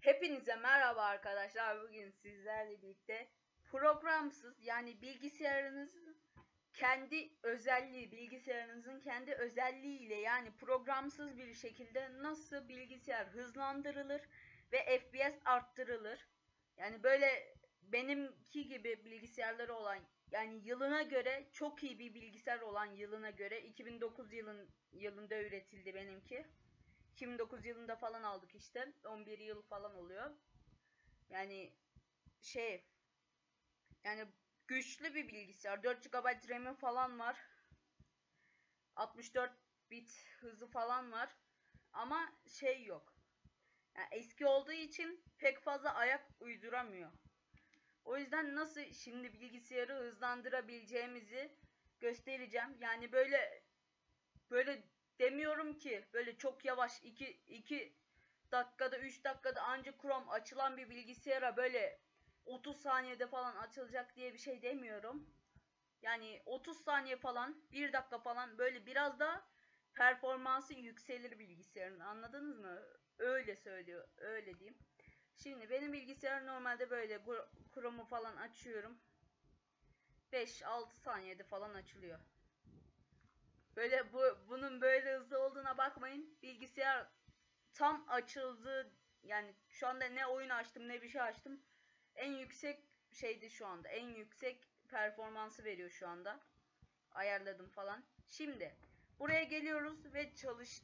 Hepinize merhaba arkadaşlar. Bugün sizlerle birlikte programsız yani bilgisayarınızın kendi özelliğiyle yani programsız bir şekilde nasıl bilgisayar hızlandırılır ve FPS arttırılır. Yani böyle benimki gibi bilgisayarları olan yani yılına göre çok iyi bir bilgisayar olan yılına göre 2009 yılında üretildi benimki. 2009 yılında falan aldık işte. 11 yıl falan oluyor. Yani şey yani güçlü bir bilgisayar. 4 GB RAM'i falan var. 64 bit hızı falan var. Ama şey yok. Yani eski olduğu için pek fazla ayak uyduramıyor. O yüzden nasıl şimdi bilgisayarı hızlandırabileceğimizi göstereceğim. Yani böyle demiyorum ki böyle çok yavaş 2 dakikada 3 dakikada ancak Chrome açılan bir bilgisayara böyle 30 saniyede falan açılacak diye bir şey demiyorum. Yani 30 saniye falan 1 dakika falan böyle biraz da performansı yükselir bilgisayarın, anladınız mı? Öyle söylüyor, öyle diyeyim. Şimdi benim bilgisayar normalde böyle Chrome'u falan açıyorum. 5-6 saniyede falan açılıyor. Böyle bunun böyle hızlı olduğuna bakmayın. Bilgisayar tam açıldı. Yani şu anda ne oyun açtım ne bir şey açtım. En yüksek şeydi şu anda. En yüksek performansı veriyor şu anda. Ayarladım falan. Şimdi buraya geliyoruz ve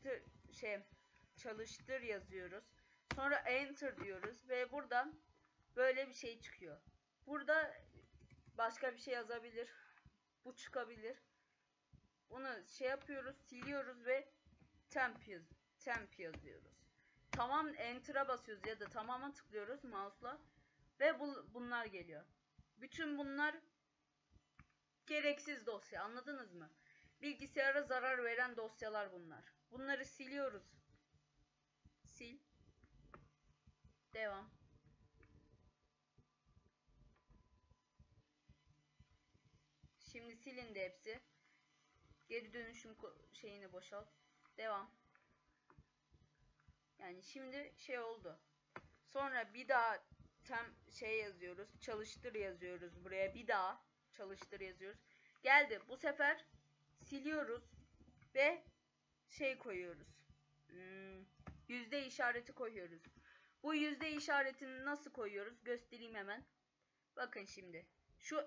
çalıştır yazıyoruz. Sonra enter diyoruz ve buradan böyle bir şey çıkıyor. Burada başka bir şey yazabilir. Bu çıkabilir. Bunu şey yapıyoruz, siliyoruz ve temp yazıyoruz. Tamam, enter'a basıyoruz ya da tamama tıklıyoruz mouse'la ve bunlar geliyor. Bütün bunlar gereksiz dosya, anladınız mı? Bilgisayara zarar veren dosyalar bunlar. Bunları siliyoruz. Sil. Devam. Şimdi silindi hepsi. Geri dönüşüm şeyini boşalt. Devam. Yani şimdi şey oldu. Sonra bir daha yazıyoruz. Çalıştır yazıyoruz buraya. Bir daha çalıştır yazıyoruz. Geldi. Bu sefer siliyoruz ve şey koyuyoruz. Yüzde işareti koyuyoruz. Bu yüzde işaretini nasıl koyuyoruz? Göstereyim hemen. Bakın şimdi. Şu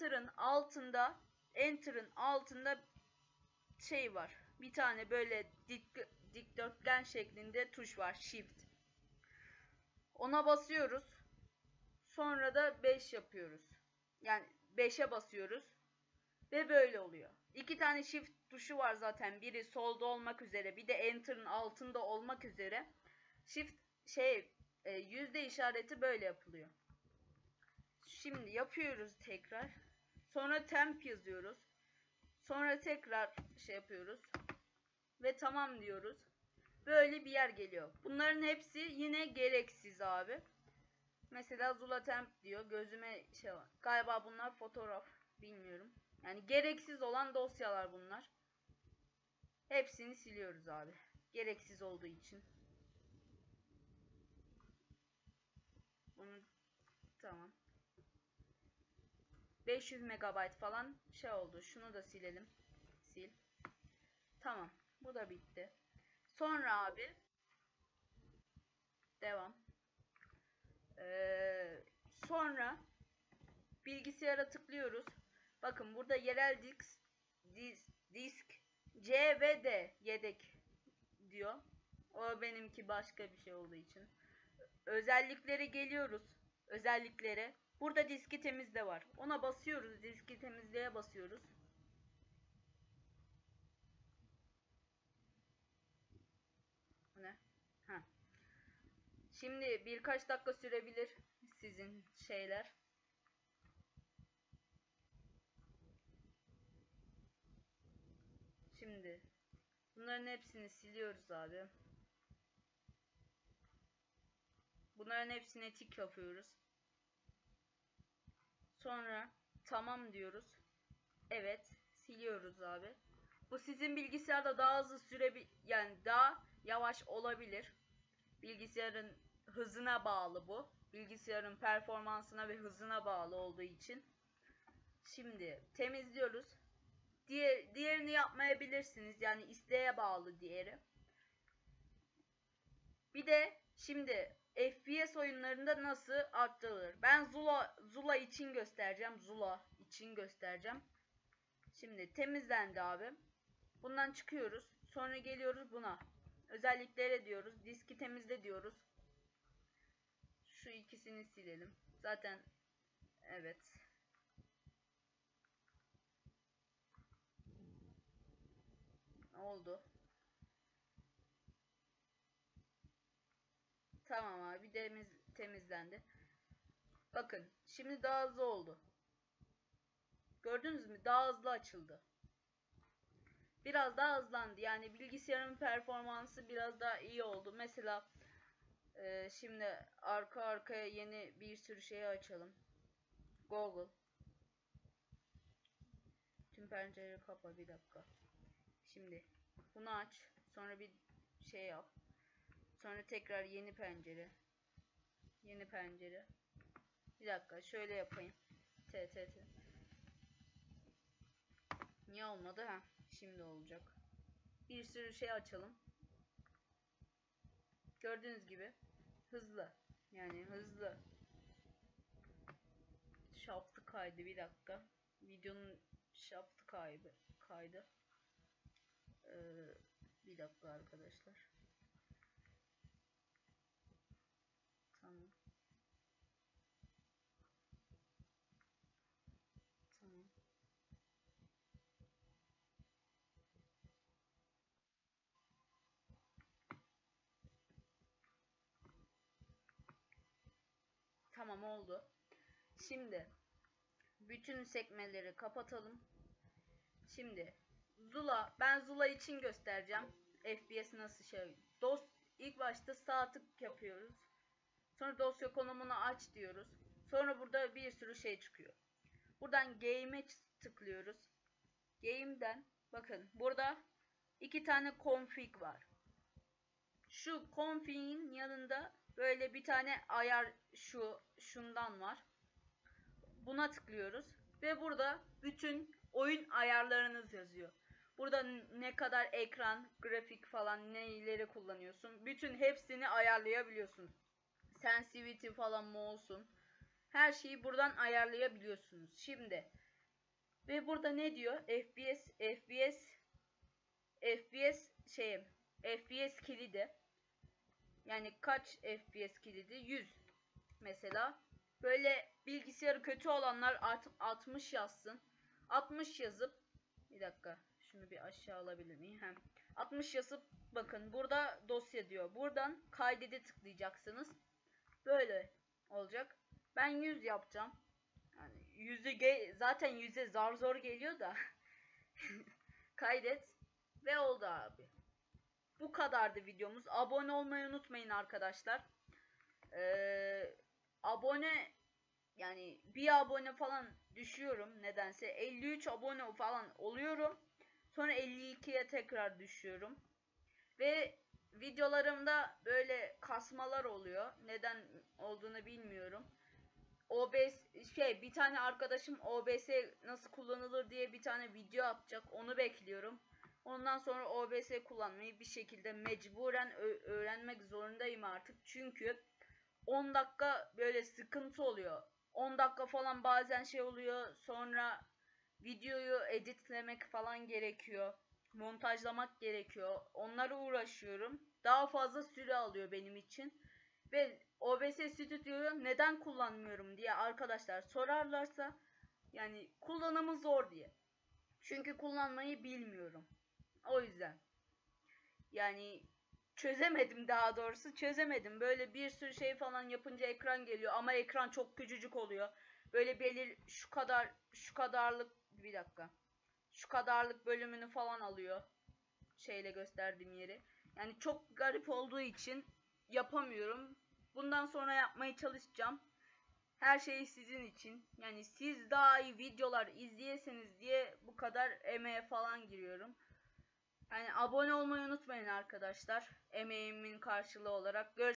enter'ın altında şey var. Bir tane böyle dikdörtgen şeklinde tuş var. Shift. Ona basıyoruz. Sonra da 5 yapıyoruz. Yani 5'e basıyoruz. Ve böyle oluyor. 2 tane shift tuşu var zaten. Biri solda olmak üzere. Bir de enter'ın altında olmak üzere. Shift yüzde işareti böyle yapılıyor. Şimdi yapıyoruz tekrar. Sonra temp yazıyoruz. Sonra tekrar şey yapıyoruz. Ve tamam diyoruz. Böyle bir yer geliyor. Bunların hepsi yine gereksiz abi. Mesela Zula Temp diyor. Gözüme şey var. Galiba bunlar fotoğraf. Bilmiyorum. Yani gereksiz olan dosyalar bunlar. Hepsini siliyoruz abi. Gereksiz olduğu için. Bunu tamam. 500 MB falan şey oldu. Şunu da silelim. Sil. Tamam. Bu da bitti. Sonra abi devam. Sonra bilgisayara tıklıyoruz. Bakın burada yerel disk C ve D yedek diyor. O benimki başka bir şey olduğu için. Özelliklere geliyoruz. Özelliklere. Burada diski temizle var. Ona basıyoruz. Diski temizleye basıyoruz. Ne? Ha. Şimdi birkaç dakika sürebilir sizin şeyler. Şimdi bunların hepsini siliyoruz abi. Bunların hepsine tik yapıyoruz. Sonra tamam diyoruz. Evet, siliyoruz abi. Bu sizin bilgisayarda daha hızlı yani daha yavaş olabilir. Bilgisayarın hızına bağlı bu. Bilgisayarın performansına ve hızına bağlı olduğu için. Şimdi temizliyoruz. Diğerini yapmayabilirsiniz. Yani isteğe bağlı diğeri. Bir de şimdi FPS oyunlarında nasıl arttırılır? Ben Zula için göstereceğim. Zula için göstereceğim. Şimdi temizlendi abi. Bundan çıkıyoruz. Sonra geliyoruz buna. Özelliklere diyoruz. Diski temizle diyoruz. Şu ikisini silelim. Zaten evet. Oldu. Tamam abi, temizlendi. Bakın şimdi daha hızlı oldu. Gördünüz mü? Daha hızlı açıldı. Biraz daha hızlandı. Yani bilgisayarın performansı biraz daha iyi oldu. Mesela şimdi arka arkaya yeni bir sürü şeyi açalım. Google. Tüm pencereleri kapa, bir dakika. Şimdi bunu aç. Sonra bir şey yap. Sonra tekrar yeni pencere. Yeni pencere. Bir dakika şöyle yapayım. T. Niye olmadı? Ha, şimdi olacak. Bir sürü şey açalım. Gördüğünüz gibi hızlı. Yani hızlı. Şaftı kaydı, bir dakika. Videonun şaftı kaydı. Bir dakika arkadaşlar. Tamam. Tamam. Tamam oldu. Şimdi bütün sekmeleri kapatalım. Şimdi ben Zula için göstereceğim. FPS nasıl şey. İlk başta sağ tık yapıyoruz. Sonra dosya konumunu aç diyoruz. Sonra burada bir sürü şey çıkıyor. Buradan Game'e tıklıyoruz. Game'den bakın burada 2 tane config var. Şu config'in yanında böyle bir tane ayar şundan var. Buna tıklıyoruz ve burada bütün oyun ayarlarınız yazıyor. Burada ne kadar ekran, grafik falan neyleri kullanıyorsun. Bütün hepsini ayarlayabiliyorsun. Sensitivity falan mı olsun. Her şeyi buradan ayarlayabiliyorsunuz. Şimdi ve burada ne diyor? FPS kilidi. Yani kaç FPS kilidi? 100 mesela. Böyle bilgisayarı kötü olanlar artık 60 yazsın. 60 yazıp bir dakika şunu bir aşağı alabilir miyim? 60 yazıp bakın burada dosya diyor. Buradan kaydede tıklayacaksınız. Böyle olacak. Ben 100 yapacağım. Yani zaten 100'e zar zor geliyor da. Kaydet ve oldu abi. Bu kadardı videomuz. Abone olmayı unutmayın arkadaşlar. Abone yani bir abone falan düşüyorum nedense. 53 abone falan oluyorum. Sonra 52'ye tekrar düşüyorum. Ve videolarımda böyle kasmalar oluyor. Neden olduğunu bilmiyorum. Bir tane arkadaşım OBS nasıl kullanılır diye bir tane video atacak. Onu bekliyorum. Ondan sonra OBS kullanmayı bir şekilde mecburen öğrenmek zorundayım artık. Çünkü 10 dakika böyle sıkıntı oluyor. 10 dakika falan bazen şey oluyor. Sonra videoyu editlemek falan gerekiyor. Montajlamak gerekiyor. Onlara uğraşıyorum. Daha fazla süre alıyor benim için. Ve OBS Studio'yu neden kullanmıyorum diye arkadaşlar sorarlarsa yani kullanımı zor diye. Çünkü kullanmayı bilmiyorum. O yüzden. Yani çözemedim, daha doğrusu çözemedim. Böyle bir sürü şey falan yapınca ekran geliyor ama ekran çok küçücük oluyor. Böyle şu kadarlık bir dakika. Şu kadarlık bölümünü falan alıyor. Şeyle gösterdiğim yeri. Yani çok garip olduğu için yapamıyorum. Bundan sonra yapmaya çalışacağım. Her şey sizin için. Yani siz daha iyi videolar izleyesiniz diye bu kadar emeğe falan giriyorum. Yani abone olmayı unutmayın arkadaşlar. Emeğimin karşılığı olarak.